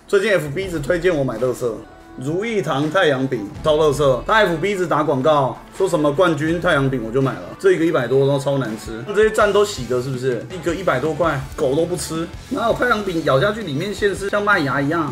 最近 FB 一直推荐我买垃圾，如意堂太阳饼超垃圾。他 FB 一直打广告，说什么冠军太阳饼，我就买了。这一个100多，然后超难吃。这些蛋都洗的，是不是？一个100多块，狗都不吃。哪有太阳饼咬下去里面馅是像麦芽一样？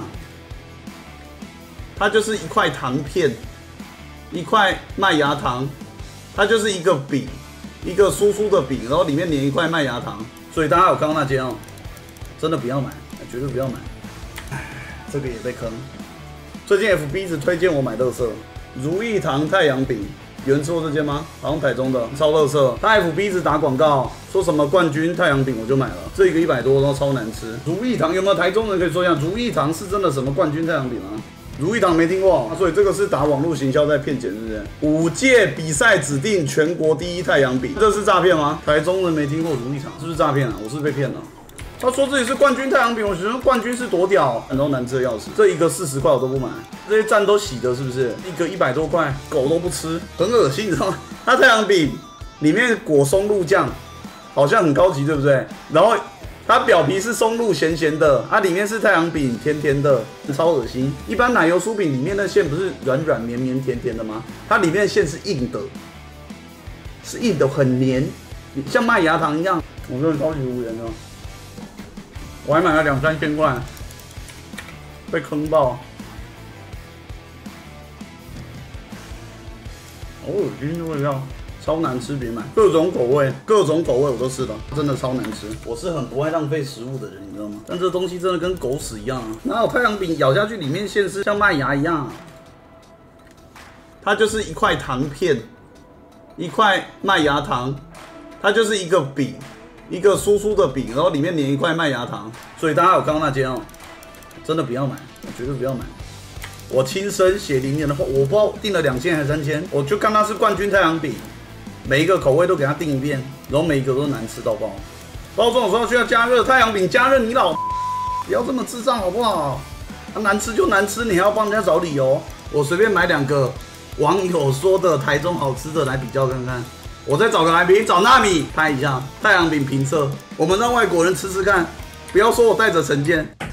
它就是一块糖片，一块麦芽糖，它就是一个饼，一个酥酥的饼，然后里面连一块麦芽糖。所以大家有看到那间哦，真的不要买，绝对不要买。这个也被坑。最近 FB 一直推荐我买垃圾，如意堂太阳饼，有人吃过这间吗？好像台中的，超垃圾。他 FB 一直打广告，说什么冠军太阳饼，我就买了。这一个100多，然后超难吃。如意堂有没有台中人可以说一下？如意堂是真的什么冠军太阳饼吗？如意堂没听过，所以这个是打网络行销在骗钱，是不是？5届比赛指定全国第1太阳饼，这是诈骗吗？台中人没听过如意堂，是不是诈骗啊？我是被骗了。他说自己是冠军太阳饼，我觉得冠军是多屌，然后难吃的要死。这一个40块我都不买，这些蛋都洗的，是不是？一个100多块，狗都不吃，很恶心，你知道吗？它太阳饼里面裹松露酱，好像很高级，对不对？然后它表皮是松露咸咸的，它里面是太阳饼甜甜的，超恶心。一般奶油酥饼里面的馅不是软软绵绵甜甜的吗？它里面的馅是硬的，是硬的，很黏，像麦芽糖一样。我真的超级无言哦。我还买了2、3千块，被坑爆，好恶心的味道，超难吃，别买。各种口味我都试了，真的超难吃。我是很不爱浪费食物的人，你知道吗？但这东西真的跟狗屎一样啊！哪有太阳饼咬下去里面馅是像麦芽一样？它就是一块糖片，一块麦芽糖，它就是一个饼。一个酥酥的饼，然后里面连一块麦芽糖，所以大家有看到那间哦，真的不要买，绝对不要买。我亲身血淋淋的话，我不知道订了2000还是3000，我就看它是冠军太阳饼，每一个口味都给它订一遍，然后每一个都难吃到爆。包装的时候需要加热太阳饼，加热你老，不要这么智障好不好？它难吃就难吃，你还要帮人家找理由。我随便买2个网友说的台中好吃的来比较看看。我再找个来宾，找纳米拍一下太阳饼评测，我们让外国人吃吃看，不要说我带着成见。